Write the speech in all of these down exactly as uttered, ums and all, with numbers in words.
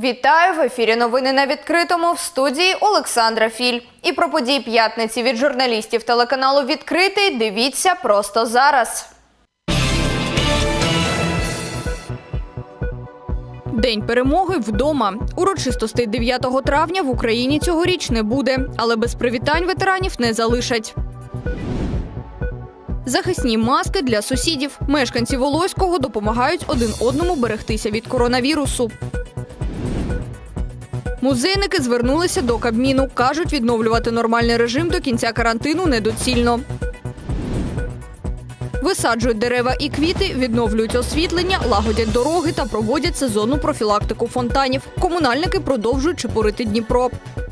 Вітаю! В ефірі новини на відкритому, в студії Олександра Філь. І про події п'ятниці від журналістів телеканалу «Відкритий» дивіться просто зараз. День перемоги вдома. Урочистостей дев'ятого травня в Україні цьогоріч не буде, але без привітань ветеранів не залишать. Захисні маски для сусідів. Мешканці Волоського допомагають один одному берегтися від коронавірусу. Музейники звернулися до Кабміну. Кажуть, відновлювати нормальний режим до кінця карантину недоцільно. Висаджують дерева і квіти, відновлюють освітлення, лагодять дороги та проводять сезонну профілактику фонтанів. Комунальники продовжують чепурити Дніпро.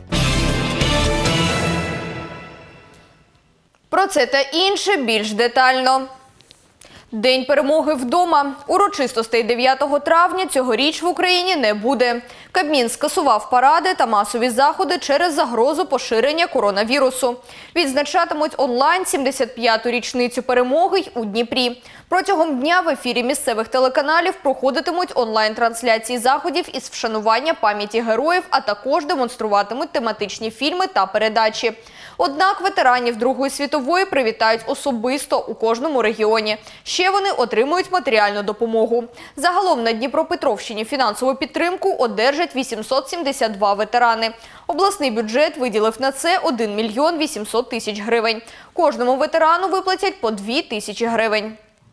Про це та інше більш детально. День перемоги вдома. Урочистостей дев'ятого травня цьогоріч в Україні не буде. Кабмін скасував паради та масові заходи через загрозу поширення коронавірусу. Відзначатимуть онлайн сімдесят п'яту річницю перемоги й у Дніпрі. Протягом дня в ефірі місцевих телеканалів проходитимуть онлайн-трансляції заходів із вшанування пам'яті героїв, а також демонструватимуть тематичні фільми та передачі. Однак ветеранів Другої світової привітають особисто у кожному регіоні. Ще вони отримують матеріальну допомогу. Загалом на Дніпропетровщині фінансову підтримку одержать вісімсот сімдесят два ветерани. Обласний бюджет виділив на це один мільйон вісімсот тисяч гривень. Кожному ветерану виплатять по дві тисячі гривень.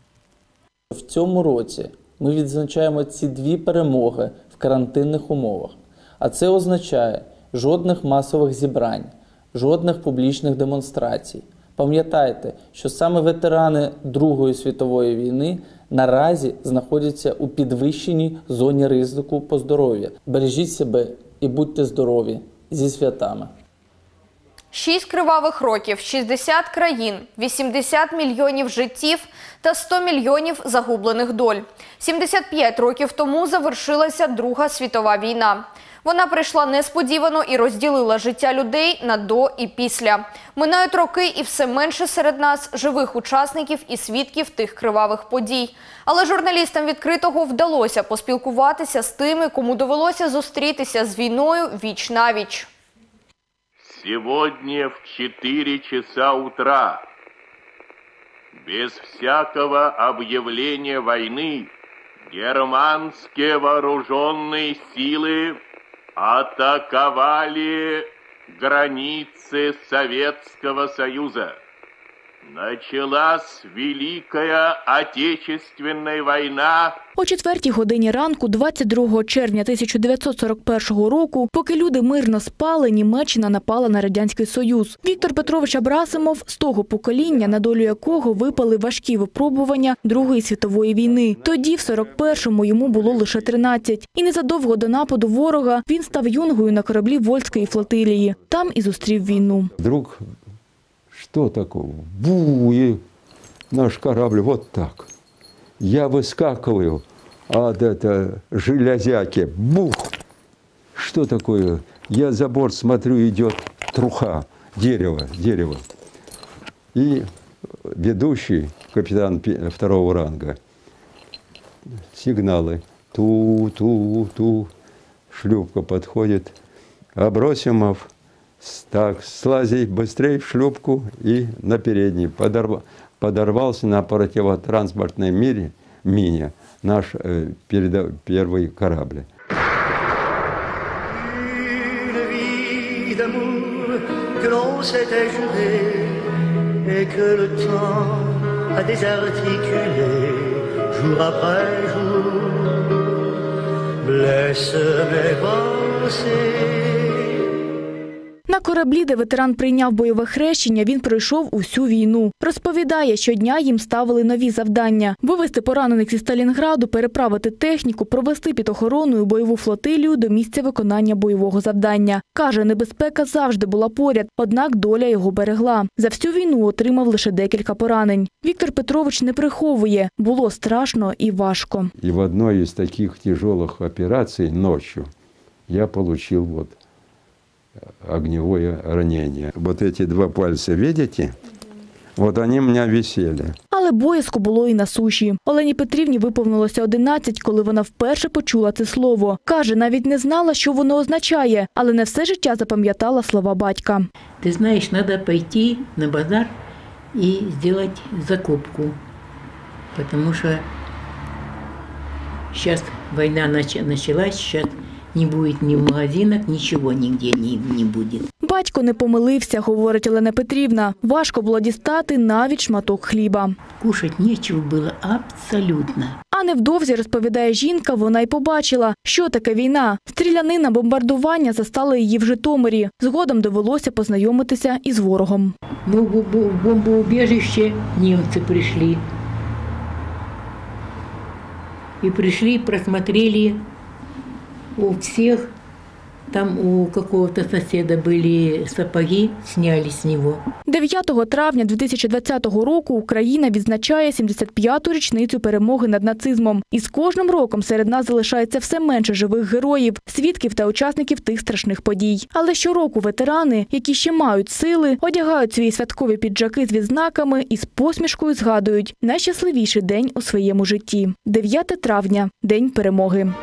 В цьому році ми відзначаємо ці дві перемоги в карантинних умовах. А це означає жодних масових зібрань, жодних публічних демонстрацій. Пам'ятайте, що саме ветерани Другої світової війни наразі знаходяться у підвищеній зоні ризику по здоров'ю. Бережіть себе і будьте здорові. Зі святами! Шість кривавих років, шістдесят країн, вісімдесят мільйонів життів та сто мільйонів загублених доль. сімдесят п'ять років тому завершилася Друга світова війна. Вона прийшла несподівано і розділила життя людей на до і після. Минають роки і все менше серед нас живих учасників і свідків тих кривавих подій. Але журналістам «Відкритого» вдалося поспілкуватися з тими, кому довелося зустрітися з війною віч-навіч. Сегодня в четыре часа утра, без всякого объявления войны, германские вооруженные силы атаковали границы Советского Союза. Началась Великая Отечественная война. О четвертій годині ранку, двадцять другого червня тисяча дев'ятсот сорок першого року, поки люди мирно спали, Німеччина напала на Радянський Союз. Віктор Петрович Абрасимов з того покоління, на долю якого випали важкі випробування Другої світової війни. Тоді, в сорок першому, йому було лише тринадцять. І незадовго до нападу ворога він став юнгою на кораблі Вольської флотилії. Там і зустрів війну. Друг, что такого? Бу, и наш корабль вот так. Я выскакиваю от этой железяки. Бух! Что такое? Я за борт смотрю, идет труха, дерево, дерево. И ведущий, капитан второго ранга, сигналы. Ту-ту-ту. Шлюпка подходит. Абросимов. Так, слазить быстрее в шлюпку и на передний. Подорв... Подорвался на противотранспортной мире, мине наш э, передо... первый корабль. На кораблі, де ветеран прийняв бойове хрещення, він пройшов усю війну. Розповідає, щодня їм ставили нові завдання – вивезти поранених зі Сталінграду, переправити техніку, провести під охороною бойову флотилію до місця виконання бойового завдання. Каже, небезпека завжди була поряд, однак доля його берегла. За всю війну отримав лише декілька поранень. Віктор Петрович не приховує – було страшно і важко. І в одній із таких тяжелих операцій ночі я отримав вот огневое ранение. Вот эти два пальца, видите? Вот они у меня висели. Але Але боязко було і на суші. Олені Петрівні виповнилося одинадцять, коли вона вперше почула це слово. Каже, навіть не знала, що воно означає, але не все життя запам'ятала слова батька. Ти знаєш, треба пойти на базар і зробити закупку, тому що зараз війна почалась, зараз не буде ні в магазинах, нічого ніде не буде. Батько не помилився, говорить Олена Петрівна. Важко було дістати навіть шматок хліба. Кушати нічого було абсолютно. А невдовзі, розповідає жінка, вона й побачила, що таке війна. Стрілянина, бомбардування застали її в Житомирі. Згодом довелося познайомитися із ворогом. Ну, в бомбоубежище німці прийшли. И пришли, просмотрели у всех, там у какого-то соседа были сапоги, сняли с него. дев'ятого травня дві тисячі двадцятого року Україна відзначає сімдесят п'яту річницю перемоги над нацизмом. І з кожним роком серед нас залишається все менше живих героїв, свідків та учасників тих страшних подій. Але щороку ветерани, які ще мають сили, одягають свої святкові піджаки з відзнаками і з посмішкою згадують найщасливіший день у своєму житті. дев'яте травня – День перемоги.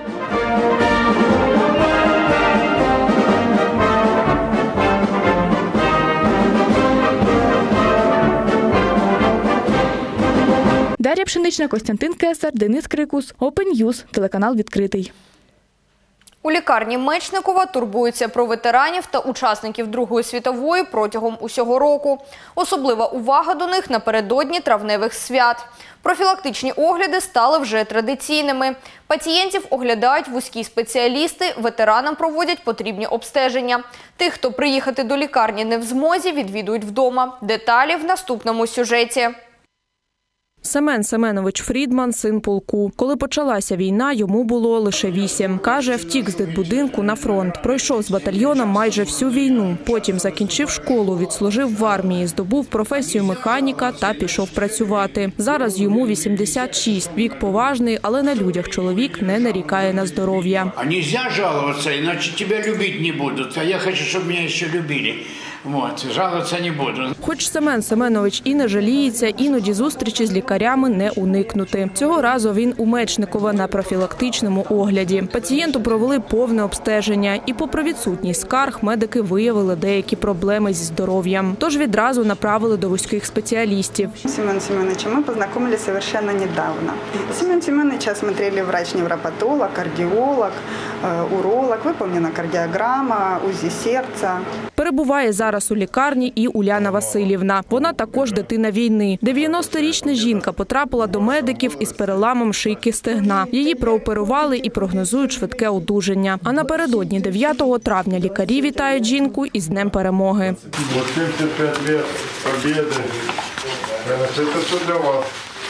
Дар'я Пшенична, Костянтин Кесар, Денис Крикус, Open News, телеканал «Відкритий». У лікарні Мечникова турбуються про ветеранів та учасників Другої світової протягом усього року. Особлива увага до них напередодні травневих свят. Профілактичні огляди стали вже традиційними. Пацієнтів оглядають вузькі спеціалісти, ветеранам проводять потрібні обстеження. Тих, хто приїхати до лікарні не в змозі, відвідують вдома. Деталі в наступному сюжеті. Семен Семенович Фрідман – син полку. Коли почалася війна, йому було лише вісім. Каже, втік з дитбудинку на фронт. Пройшов з батальйоном майже всю війну. Потім закінчив школу, відслужив в армії, здобув професію механіка та пішов працювати. Зараз йому вісімдесят шість. Вік поважний, але на людях чоловік не нарікає на здоров'я. А нельзя жалуватися, іначе тебе любити не будуть. А я хочу, щоб мене ще любили. Вот, жалуватися не буду. Хоч Семен Семенович і не жаліється, іноді зустрічі з лікарями не уникнути. Цього разу він у Мечникова на профілактичному огляді. Пацієнту провели повне обстеження. І попри відсутність скарг, медики виявили деякі проблеми зі здоров'ям. Тож відразу направили до вузьких спеціалістів. Семен Семеновичем мы познакомились совершенно недавно. Семен Семеновича осмотрели врач-невропатолог, кардиолог, уролог, выполнена кардиограмма, УЗИ сердца. Перебуває зараз у лікарні і Уляна Васильівна. Вона також дитина війни. дев'яносторічна жінка потрапила до медиків із переламом шийки стегна. Її прооперували і прогнозують швидке одужання. А напередодні дев'ятого травня лікарі вітають жінку із Днем перемоги. сімдесят п'ять років побєди. Це все для вас.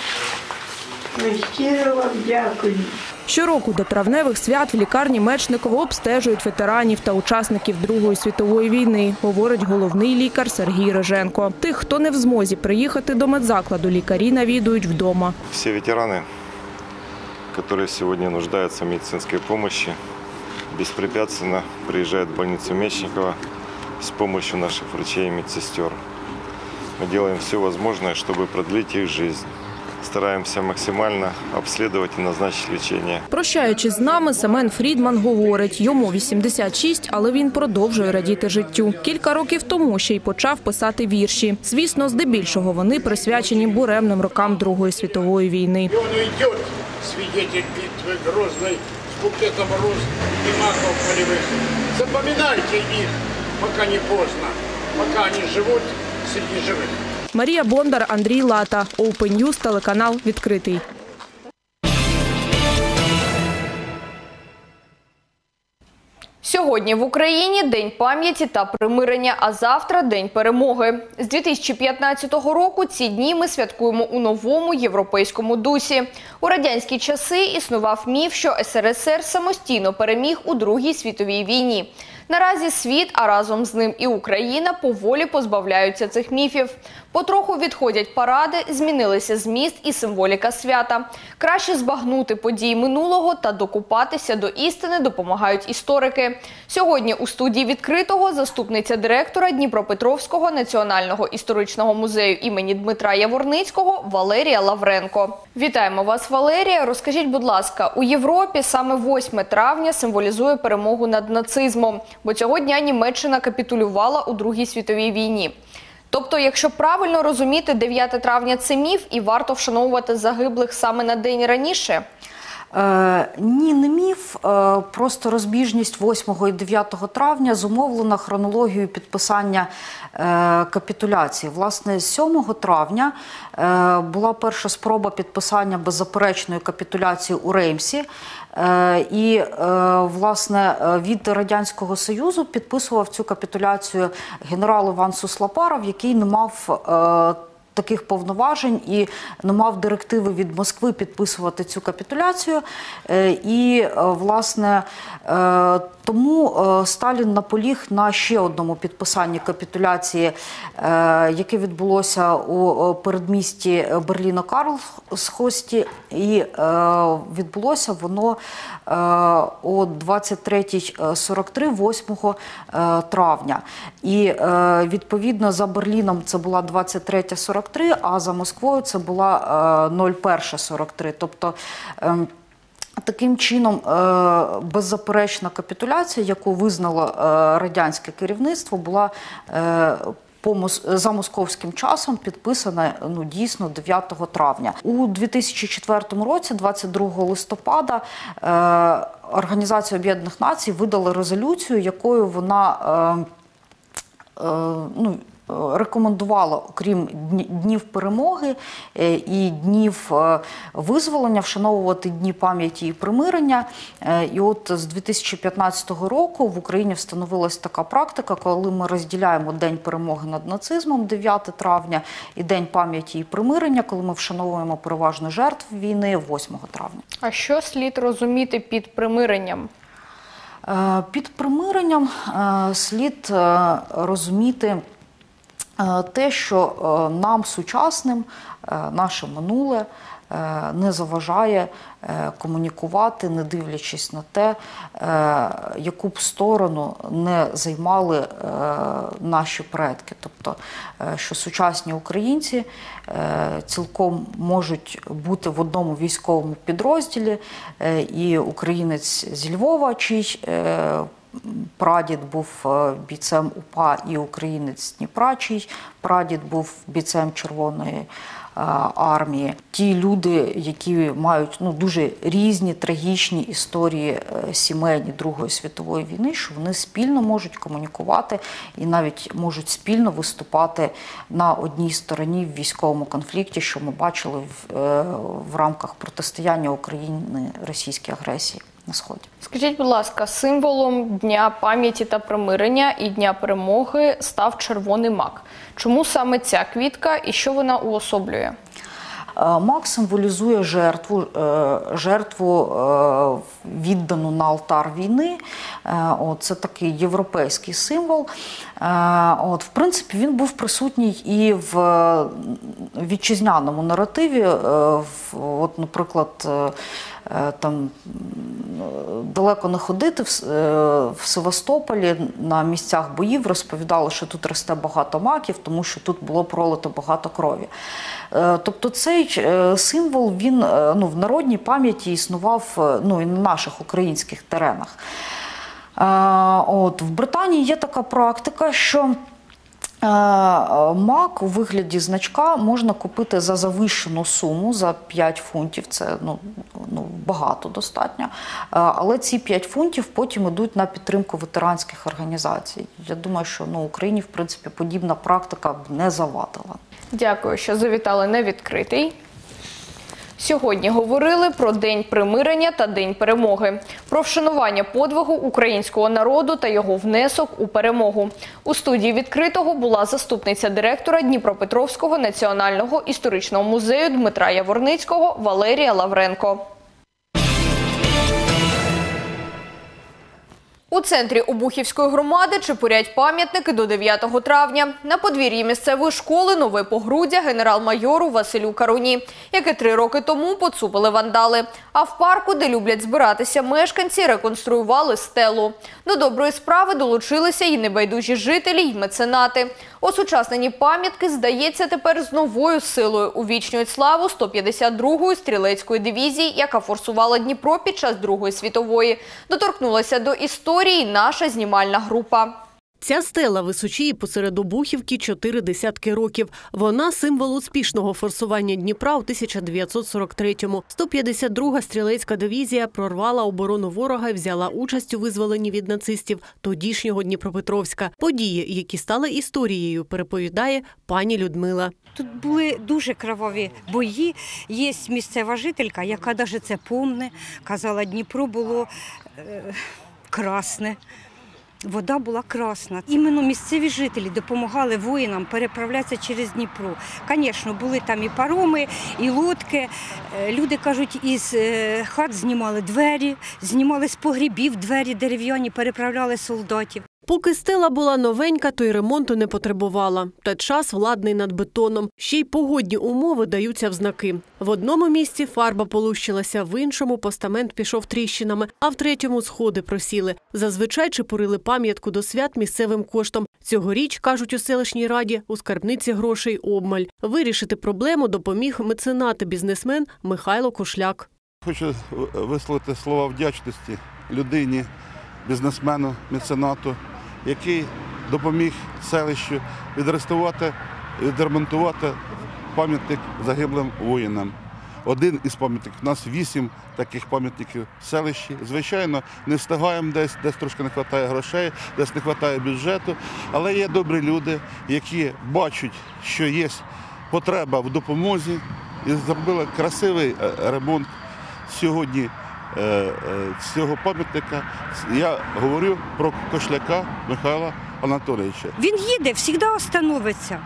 Щиро вам дякую. Щороку до травневих свят в лікарні Мечникова обстежують ветеранів та учасників Другої світової війни, говорить головний лікар Сергій Риженко. Тих, хто не в змозі приїхати до медзакладу, лікарі навідують вдома. Всі ветерани, які сьогодні нуждаються в медицинській допомогі, безпрепятственно приїжджають в больницю Мечникова з допомогою наших врачей і медсестер. Ми робимо все можливе, щоб продлити їх життя. Стараємося максимально обслідувати і назначити лікування. Прощаючись з нами, Семен Фрідман говорить, йому вісімдесят шість, але він продовжує радіти життю. Кілька років тому ще й почав писати вірші. Звісно, здебільшого вони присвячені буремним рокам Другої світової війни. Він йде, свідетель битви грозної, з букетом роз і маков полевих. Запам'ятайте їх, поки не поздно, поки вони живуть серед живих. Марія Бондар, Андрій Лата, Open News, телеканал «Відкритий». Сьогодні в Україні День пам'яті та примирення, а завтра – День перемоги. З дві тисячі п'ятнадцятого року ці дні ми святкуємо у новому європейському дусі. У радянські часи існував міф, що ес ер ес ер самостійно переміг у Другій світовій війні. Наразі світ, а разом з ним і Україна, поволі позбавляються цих міфів. Потроху відходять паради, змінилися зміст і символіка свята. Краще збагнути події минулого та докопатися до істини допомагають історики. Сьогодні у студії «Відкритого» заступниця директора Дніпропетровського національного історичного музею імені Дмитра Яворницького Валерія Лавренко. Вітаємо вас, Валерія. Розкажіть, будь ласка, у Європі саме восьме травня символізує перемогу над нацизмом, бо цього дня Німеччина капітулювала у Другій світовій війні. Тобто, якщо правильно розуміти, дев'яте травня – це міф і варто вшановувати загиблих саме на день раніше? Е, ні, не міф, е, просто розбіжність восьмого і дев'ятого травня зумовлена хронологією підписання е, капітуляції. Власне, сьомого травня е, була перша спроба підписання беззаперечної капітуляції у Реймсі. Е, і, е, власне, від Радянського Союзу підписував цю капітуляцію генерал Іван Суслопаров, який не мав е, таких повноважень і не мав директиви від Москви підписувати цю капітуляцію. І, власне, тому Сталін наполіг на ще одному підписанні капітуляції, яке відбулося у передмісті Берліно-Карлсхості, і відбулося воно о двадцять третій сорок три, восьмого травня. І, відповідно, за Берліном це була двадцять третя сорок три, а за Москвою це була перша сорок три. Тобто, таким чином, беззаперечна капітуляція, яку визнало радянське керівництво, була по, за московським часом підписана, ну, дійсно дев'ятого травня. У дві тисячі четвертому році, двадцять другого листопада, Організація Об'єднаних Націй видала резолюцію, якою вона е, е, ну, рекомендувала, окрім Днів перемоги і Днів визволення, вшановувати Дні пам'яті і примирення. І от з дві тисячі п'ятнадцятого року в Україні встановилась така практика, коли ми розділяємо День перемоги над нацизмом, дев'яте травня, і День пам'яті і примирення, коли ми вшановуємо переважно жертв війни, восьмого травня. А що слід розуміти під примиренням? Під примиренням слід розуміти те, що нам, сучасним, наше минуле не заважає комунікувати, не дивлячись на те, яку б сторону не займали наші предки. Тобто, що сучасні українці цілком можуть бути в одному військовому підрозділі, і українець зі Львова, чий прадід був бійцем УПА, і українець з Дніпра, чий прадід був бійцем Червоної армії. Ті люди, які мають, ну, дуже різні трагічні історії сімейні Другої світової війни, що вони спільно можуть комунікувати і навіть можуть спільно виступати на одній стороні в військовому конфлікті, що ми бачили в, в рамках протистояння України російській агресії на Сході. Скажіть, будь ласка, символом Дня пам'яті та примирення і Дня перемоги став червоний мак. Чому саме ця квітка і що вона уособлює? Мак символізує жертву, жертву віддану на алтар війни. Це такий європейський символ. От, в принципі, він був присутній і в вітчизняному наративі. От, наприклад, там далеко не ходити, в Севастополі на місцях боїв розповідали, що тут росте багато маків, тому що тут було пролито багато крові. Тобто цей символ, він, ну, в народній пам'яті існував, ну, і на наших українських теренах. От, в Британії є така практика, що мак у вигляді значка можна купити за завищену суму, за п'ять фунтів, це, ну, ну, багато достатньо, але ці п'ять фунтів потім йдуть на підтримку ветеранських організацій. Я думаю, що, ну, Україні, в принципі, подібна практика б не завадила. Дякую, що завітали на «Відкритий». Сьогодні говорили про День примирення та День перемоги, про вшанування подвигу українського народу та його внесок у перемогу. У студії «Відкритого» була заступниця директора Дніпропетровського національного історичного музею Дмитра Яворницького Валерія Лавренко. У центрі Обухівської громади чепурять пам'ятники до дев'ятого травня. На подвір'ї місцевої школи нове погруддя генерал-майору Василю Каруні, яке три роки тому поцупили вандали. А в парку, де люблять збиратися мешканці, реконструювали стелу. До доброї справи долучилися і небайдужі жителі, й меценати. Осучаснені пам'ятки, здається, тепер з новою силою увічнюють славу сто п'ятдесят другої стрілецької дивізії, яка форсувала Дніпро під час Другої світової. Доторкнулася до історії наша знімальна група. Ця стела височіє посеред Обухівки чотири десятки років. Вона – символ успішного форсування Дніпра у тисяча дев'ятсот сорок третьому. сто п'ятдесят друга стрілецька дивізія прорвала оборону ворога і взяла участь у визволенні від нацистів тодішнього Дніпропетровська. Події, які стали історією, переповідає пані Людмила. Тут були дуже кроваві бої. Є місцева жителька, яка навіть це пам'ятає. Казала, Дніпро було е, красне. Вода була красна. Іменно місцеві жителі допомагали воїнам переправлятися через Дніпро. Звісно, були там і пароми, і лодки. Люди, кажуть, із хат знімали двері, знімали з погрібів двері дерев'яні, переправляли солдатів. Поки стела була новенька, то й ремонту не потребувала. Та час владний над бетоном. Ще й погодні умови даються в знаки. В одному місці фарба полущилася, в іншому постамент пішов тріщинами, а в третьому сходи просіли. Зазвичай чепурили пам'ятку до свят місцевим коштом. Цьогоріч, кажуть у селищній раді, у скарбниці грошей обмаль. Вирішити проблему допоміг меценат і бізнесмен Михайло Кошляк. Хочу висловити слова вдячності людині, бізнесмену, меценату, який допоміг селищу відреставрувати, відремонтувати пам'ятник загиблим воїнам. Один із пам'ятників, у нас вісім таких пам'ятників в селищі. Звичайно, не встигаємо десь, десь трошки не вистачає грошей, десь не вистачає бюджету, але є добрі люди, які бачать, що є потреба в допомозі і зробили красивий ремонт сьогодні цього пам'ятника. Я говорю про Кошляка Михайла Анатолійовича. Він їде, завжди остановиться.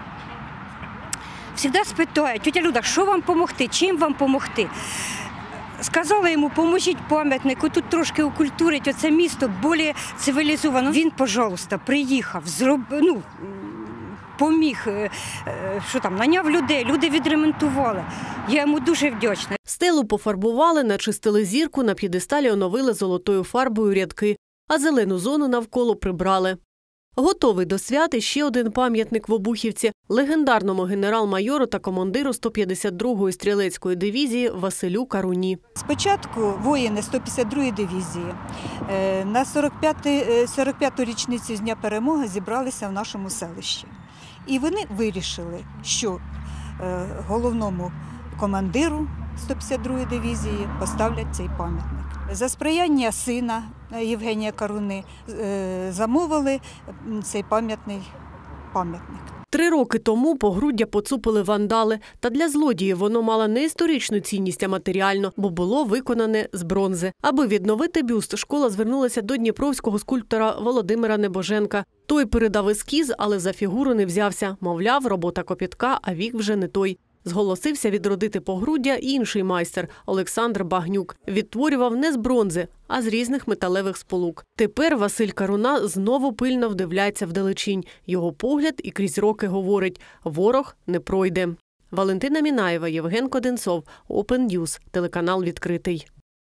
Завжди спитає, тетя Люда, що вам допомогти, чим вам допомогти? Сказала йому, поможіть пам'ятнику, тут трошки окультурить оце місто, більш цивілізовано. Він, пожалуйста, приїхав, зробив, ну, поміг, що там, наняв людей, люди відремонтували. Я йому дуже вдячна. Стелу пофарбували, начистили зірку, на п'єдесталі оновили золотою фарбою рядки, а зелену зону навколо прибрали. Готовий до свят ще один пам'ятник в Обухівці – легендарному генерал-майору та командиру сто п'ятдесят другої стрілецької дивізії Василю Каруні. Спочатку воїни сто п'ятдесят другої дивізії на сорок п'яту річницю з Дня Перемоги зібралися в нашому селищі. І вони вирішили, що головному командиру сто п'ятдесят другої дивізії поставлять цей пам'ятник. За сприяння сина Євгенія Каруни замовили цей пам'ятний пам'ятник. Три роки тому погруддя поцупили вандали. Та для злодіїв воно мало не історичну цінність, а матеріальну, бо було виконане з бронзи. Аби відновити бюст, школа звернулася до дніпровського скульптора Володимира Небоженка. Той передав ескіз, але за фігуру не взявся. Мовляв, робота копітка, а вік вже не той. Зголосився відродити погруддя інший майстер – Олександр Багнюк. Відтворював не з бронзи, а з різних металевих сполук. Тепер Василь Каруна знову пильно вдивляється вдалечінь. Його погляд і крізь роки говорить – ворог не пройде. Валентина Мінаєва, Євген Коденцов, Open News, телеканал «Відкритий».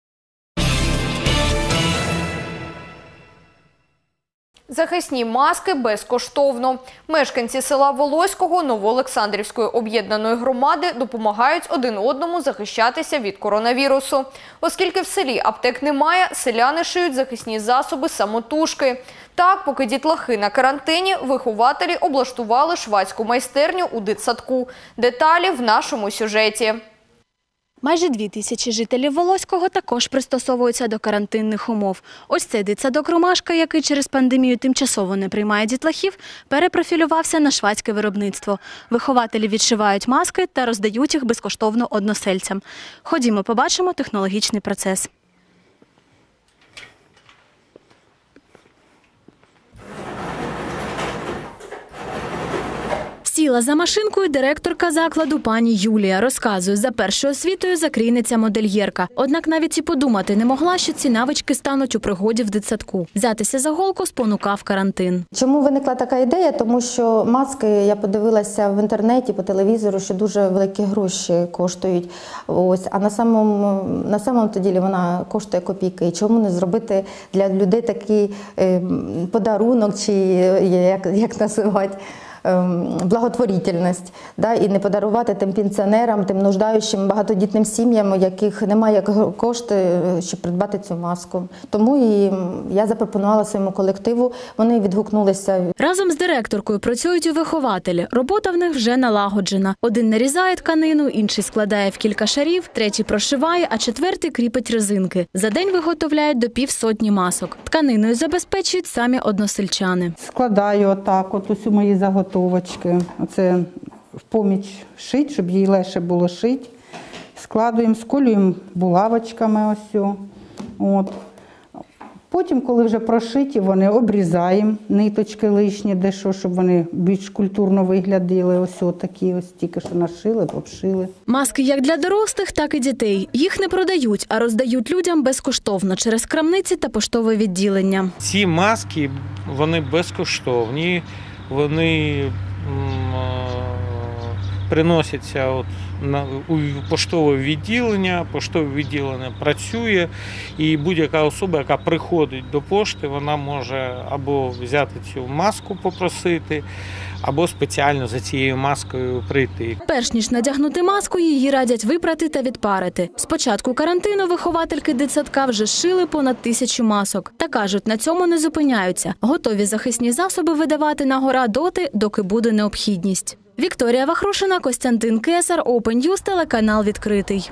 Захисні маски безкоштовно. Мешканці села Волоського Новоолександрівської об'єднаної громади допомагають один одному захищатися від коронавірусу. Оскільки в селі аптек немає, селяни шиють захисні засоби самотужки. Так, поки дітлахи на карантині, вихователі облаштували швадську майстерню у дитсадку. Деталі в нашому сюжеті. Майже дві тисячі жителів Волоського також пристосовуються до карантинних умов. Ось цей дитсадок «Ромашка», який через пандемію тимчасово не приймає дітлахів, перепрофілювався на швадське виробництво. Вихователі відшивають маски та роздають їх безкоштовно односельцям. Ходімо, побачимо технологічний процес. Всі Сіла за машинкою директорка закладу пані Юлія. Розказує, за першою освітою закрійниця-модельєрка. Однак навіть і подумати не могла, що ці навички стануть у пригоді в дитсадку. Взятися за голку спонукав карантин. Чому виникла така ідея? Тому що маски, я подивилася в інтернеті, по телевізору, що дуже великі гроші коштують. Ось, а на самому, на самому ділі вона коштує копійки. І чому не зробити для людей такий е, подарунок, чи як, як називати, благотворительність, да, і не подарувати тим пенсіонерам, тим нуждаючим багатодітним сім'ям, у яких немає кошти, щоб придбати цю маску. Тому і я запропонувала своєму колективу, вони відгукнулися. Разом з директоркою працюють і вихователі. Робота в них вже налагоджена. Один нарізає тканину, інший складає в кілька шарів, третій прошиває, а четвертий кріпить резинки. За день виготовляють до півсотні масок. Тканиною забезпечують самі односельчани. Складаю отак, от усі мої заготовки. Оце в поміч шить, щоб їй легше було шити. Складуємо, сколюємо булавочками ось. От. Потім, коли вже прошиті, вони обрізаємо ниточки лишні, де що, щоб вони більш культурно виглядали. Ось такі, ось тільки що нашили, обшили. Маски як для дорослих, так і дітей. Їх не продають, а роздають людям безкоштовно через крамниці та поштове відділення. Ці маски, вони безкоштовні. Вони приносяться от на у поштове відділення, поштове відділення працює, і будь-яка особа, яка приходить до пошти, вона може або взяти цю маску, попросити, або спеціально за цією маскою прийти. Перш ніж надягнути маску, її радять випрати та відпарити. З початку карантину виховательки дитсадка вже шили понад тисячу масок. Та кажуть, на цьому не зупиняються. Готові захисні засоби видавати на гора доти, доки буде необхідність. Вікторія Вахрушина, Костянтин Кесар, Open News, телеканал «Відкритий».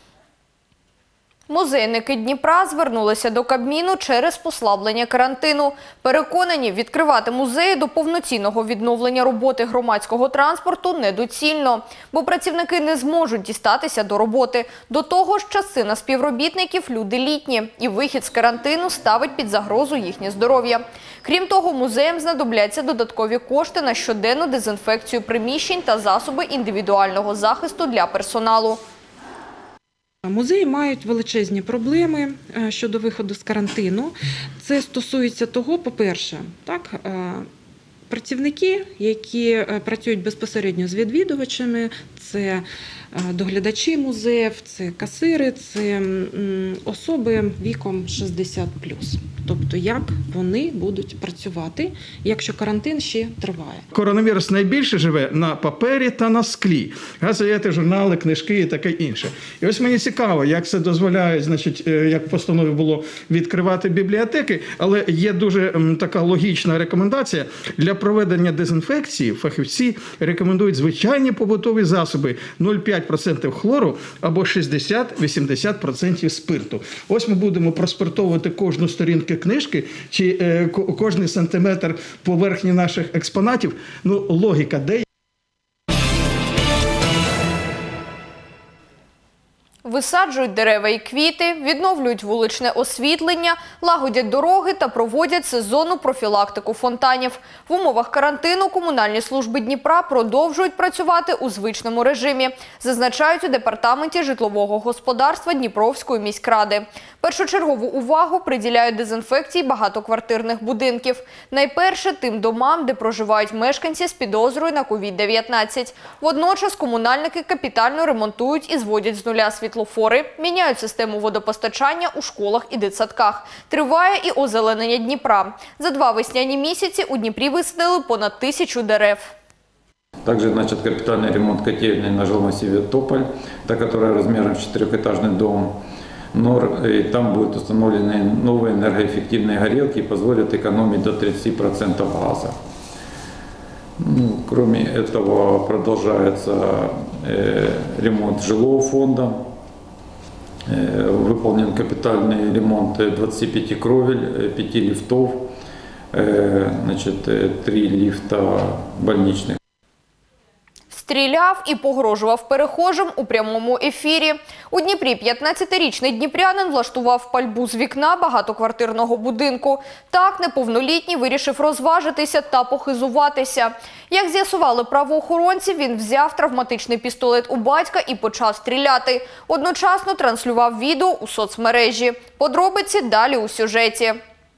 Музейники Дніпра звернулися до Кабміну через послаблення карантину. Переконані, відкривати музеї до повноцінного відновлення роботи громадського транспорту недоцільно, бо працівники не зможуть дістатися до роботи. До того ж, частина співробітників – люди літні, і вихід з карантину ставить під загрозу їхнє здоров'я. Крім того, музеям знадобляться додаткові кошти на щоденну дезінфекцію приміщень та засоби індивідуального захисту для персоналу. Музеї мають величезні проблеми щодо виходу з карантину. Це стосується того, по-перше, так, працівники, які працюють безпосередньо з відвідувачами, це доглядачі музеїв, це касири, це особи віком шістдесят плюс. Тобто, як вони будуть працювати, якщо карантин ще триває. Коронавірус найбільше живе на папері та на склі. Газети, журнали, книжки і таке інше. І ось мені цікаво, як це дозволяє, значить, як в постанові було відкривати бібліотеки, але є дуже така логічна рекомендація. Для проведення дезінфекції фахівці рекомендують звичайні побутові засоби нуль цілих п'ять десятих відсотка хлору або шістдесят-вісімдесят відсотків спирту. Ось ми будемо проспиртовувати кожну сторінку книжки чи е, кожний сантиметр поверхні наших експонатів. Ну, логіка де? Висаджують дерева і квіти, відновлюють вуличне освітлення, лагодять дороги та проводять сезонну профілактику фонтанів. В умовах карантину комунальні служби Дніпра продовжують працювати у звичному режимі, зазначають у департаменті житлового господарства Дніпровської міськради. Першочергову увагу приділяють дезінфекції багатоквартирних будинків. Найперше тим домам, де проживають мешканці з підозрою на ковід дев'ятнадцять. Водночас комунальники капітально ремонтують і зводять з нуля світлофори, міняють систему водопостачання у школах і дитсадках. Триває і озеленення Дніпра. За два весняні місяці у Дніпрі висадили понад тисячу дерев. Также начат капитальный ремонт котельной на жилом массиве Тополь, та, которая размером в четырехэтажный дом. Нор, и там будут установлены новые энергоэффективные горелки и позволят экономить до тридцати процентов газа. Ну, кроме этого продолжается э, ремонт жилого фонда. Э, выполнен капитальный ремонт двадцати пяти кровель, пяти лифтов, э, значит, три лифта больничных. З Стріляв і погрожував перехожим у прямому ефірі. У Дніпрі п'ятнадцятирічний дніпрянин влаштував пальбу з вікна багатоквартирного будинку. Так неповнолітній вирішив розважитися та похизуватися. Як з'ясували правоохоронці, він взяв травматичний пістолет у батька і почав стріляти. Одночасно транслював відео у соцмережі. Подробиці далі у сюжеті.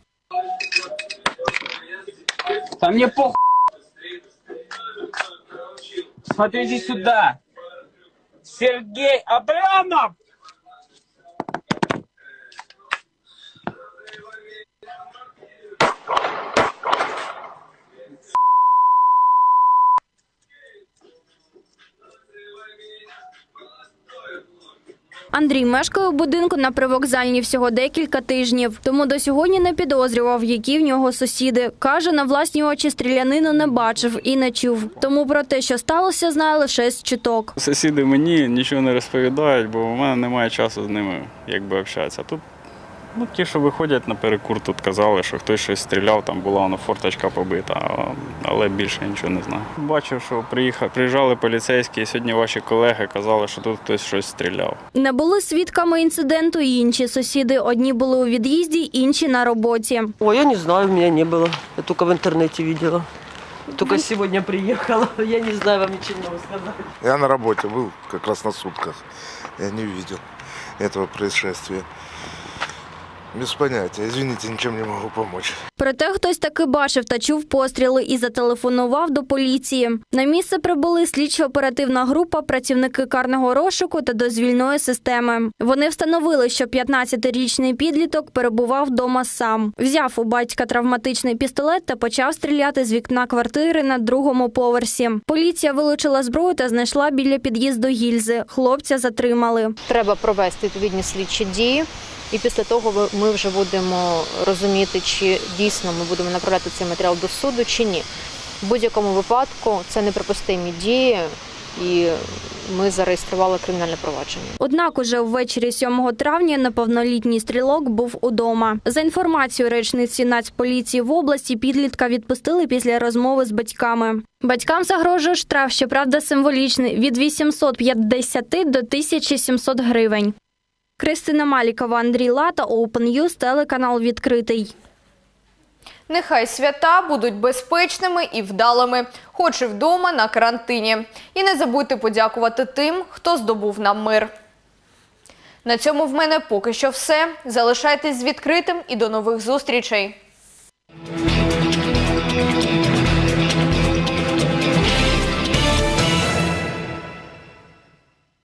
Та мені похуй. Смотрите сюда. Сергей Абрамов. Андрій мешкає у будинку на Привокзальній всього декілька тижнів, тому до сьогодні не підозрював, які в нього сусіди. Каже, на власні очі стрілянину не бачив і не чув. Тому про те, що сталося, знає лише з чуток. Сусіди мені нічого не розповідають, бо в мене немає часу з ними якби общатися. Тут ну, ті, що виходять на перекур, тут казали, що хтось щось стріляв, там була воно форточка побита, але більше нічого не знаю. Бачив, що приїхали, приїжджали поліцейські, і сьогодні ваші колеги казали, що тут хтось щось стріляв. Не були свідками інциденту і інші сусіди. Одні були у від'їзді, інші на роботі. Ой, я не знаю, у меня не было. Я только в интернете видела. Только сегодня приехала. Я не знаю, вам ничего не могу сказать. Я на работе был как раз на сутках. Я не видел этого происшествия. Без поняття. Извините, нічим не можу допомогти. Проте хтось таки бачив та чув постріли і зателефонував до поліції. На місце прибули слідчо-оперативна група, працівники карного розшуку та дозвільної системи. Вони встановили, що п'ятнадцятирічний підліток перебував вдома сам. Взяв у батька травматичний пістолет та почав стріляти з вікна квартири на другому поверсі. Поліція вилучила зброю та знайшла біля під'їзду гільзи. Хлопця затримали. Треба провести відповідні слідчі дії. І після того ми вже будемо розуміти, чи дійсно ми будемо направляти цей матеріал до суду, чи ні. В будь-якому випадку це неприпустимі дії, і ми зареєстрували кримінальне провадження. Однак уже ввечері сьомого травня неповнолітній стрілок був удома. За інформацією речниці Нацполіції в області, підлітка відпустили після розмови з батьками. Батькам загрожує штраф, щоправда символічний, від вісімсот п'ятдесят до тисячі сімсот гривень. Кристина Малікова, Андрій Лата, Open News, телеканал «Відкритий». Нехай свята будуть безпечними і вдалими, хоч і вдома на карантині. І не забудьте подякувати тим, хто здобув нам мир. На цьому в мене поки що все. Залишайтесь з «Відкритим» і до нових зустрічей.